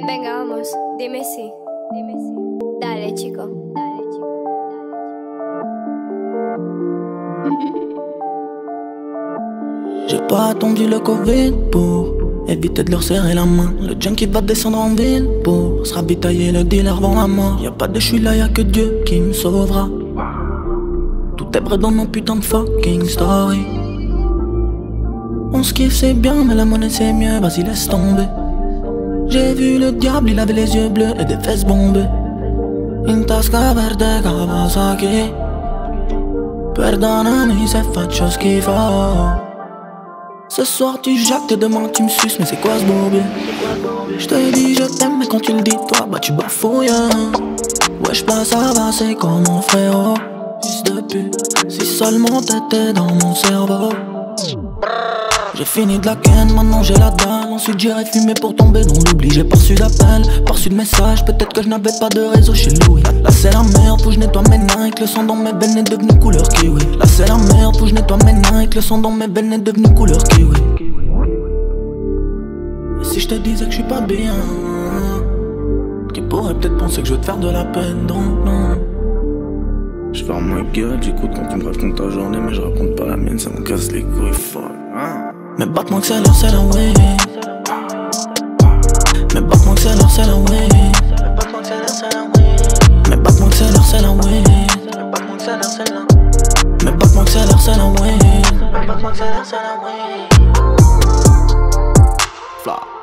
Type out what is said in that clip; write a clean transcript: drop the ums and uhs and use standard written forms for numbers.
Venga, vamos, dime si. Dale, chico. J'ai pas attendu le Covid pour éviter de leur serrer la main. Le junkie va descendre en ville pour se ravitailler, le dealer avant la mort. Y'a pas de je suis là, y'a que Dieu qui me sauvera. Tout est vrai dans mon putain de fucking story. On se kiffe c'est bien mais la monnaie c'est mieux, vas-y laisse tomber. J'ai vu le diable, il avait les yeux bleus et des fesses bombées. In tasca verde Kawasaki. Perdonami se faccio schifo. Ce soir tu jacques et demain tu me suces, mais c'est quoi ce bourbier? J'te dis je t'aime mais quand tu le dis toi bah tu bafouilles. Wesh bah ça va c'est comme mon frérot. Fils de pute, si seulement t'étais dans mon cerveau. J'ai fini de la ken, maintenant j'ai la dalle. Ensuite j'irai fumer pour tomber dans l'oubli. J'ai pas reçu d'appel, pas reçu de message. Peut-être que je n'avais pas de réseau chez Louis. Là c'est la merde, faut que je nettoie mes Nike. Le sang dans mes veines est devenu couleur kiwi. Là c'est la merde, faut que je nettoie mes Nike. Le sang dans mes veines est devenu couleur kiwi. Et si je te disais que je suis pas bien, tu pourrais peut-être penser que je veux te faire de la peine, donc non. Je ferme ma gueule, j'écoute quand tu me racontes ta journée, mais je raconte pas la mienne, ça me casse les couilles fuck. Mes battements que c'est l'heure, c'est la way. Mes battements que c'est l'heure, c'est la way. Mes battements que c'est l'heure, c'est la way. Mes battements que c'est l'heure, c'est la way. Flop.